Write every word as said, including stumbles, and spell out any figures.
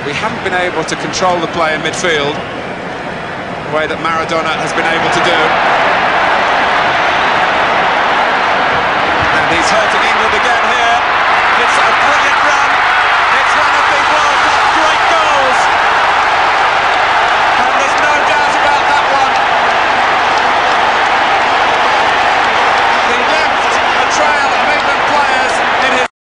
we haven't been able to control the play in midfield the way that Maradona has been able to do. And he's hurting England again.